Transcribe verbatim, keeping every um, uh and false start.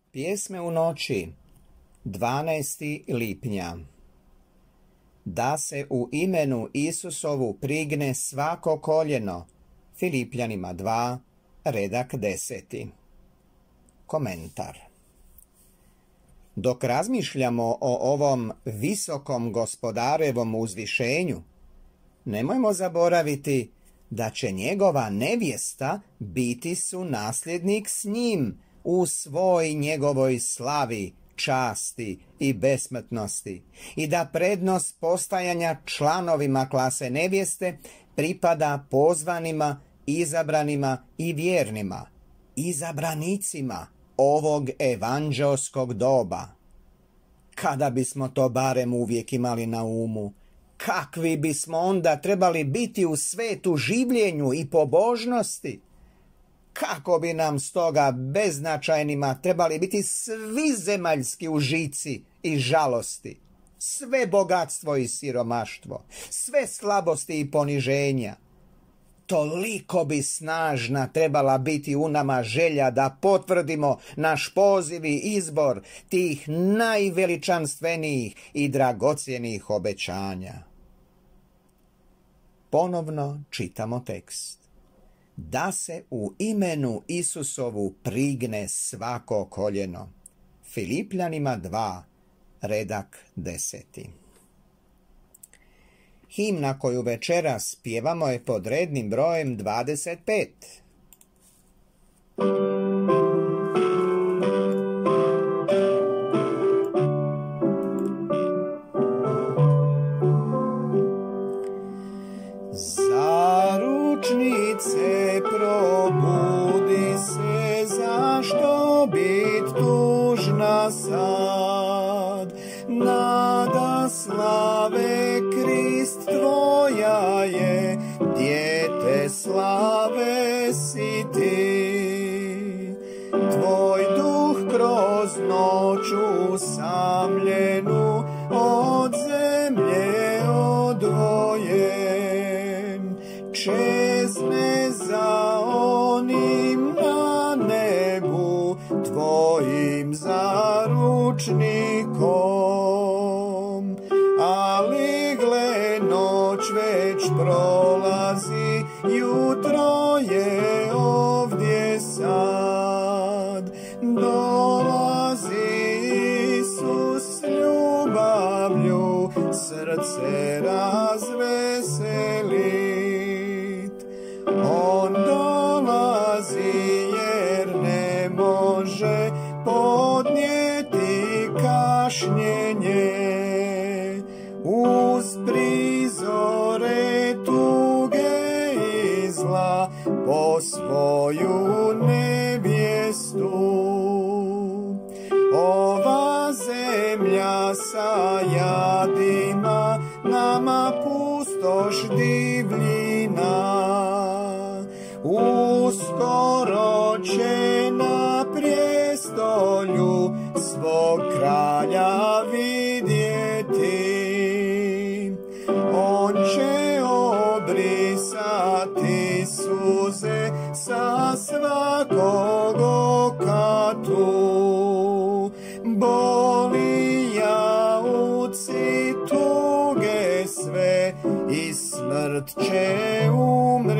Pjesme u noći, dvanaestog lipnja. Da se u imenu Isusovu prigne svako koljeno. Filipljanima dva, redak deseti. Komentar. Dok razmišljamo o ovom visokom gospodarevom uzvišenju, nemojmo zaboraviti da će njegova nevjesta biti sunasljednik s njim u svoj njegovoj slavi, časti i besmrtnosti i da prednost postajanja članovima klase nevjeste pripada pozvanima, izabranima i vjernima, izabranicima ovog evanđelskog doba. Kada bismo to barem uvijek imali na umu, kakvi bismo onda trebali biti u svetu življenju i pobožnosti? Kako bi nam stoga beznačajnima trebali biti svi zemaljski užici i žalosti, sve bogatstvo i siromaštvo, sve slabosti i poniženja. Toliko bi snažna trebala biti u nama želja da potvrdimo naš poziv i izbor tih najveličanstvenijih i dragocjenih obećanja. Ponovno čitamo tekst. Da se u imenu Isusovu prigne svako koljeno. Filipljanima dva, redak deseti. Himna koju večeras pjevamo je pod rednim brojem dvadeset pet. Zaručnice, probudi se, zašto bit tužna sad? Nada slave, Krist tvoja je, dijete slave si ti. Tvoj duh kroz noć usamljenu od zemlje odvojen, čezne za onim na nebu tvojim zaručnikom. Ali gle, noć već prolazi, jutro je ovdje sad. Dolazi Isus s ljubavlju, srce razveselit. On dolazi jer ne može podnijeti kašnjenje. Uz prizore tuge i zla po svoju nevjestu. Ova zemlja sa jadima nama pustoš divljina. Uskoro će na prijestolju svog kralja vidjeti. On će obrisati suze sa svakog oka tu. Boli, jauci, tuge sve i smrt će umrijeti.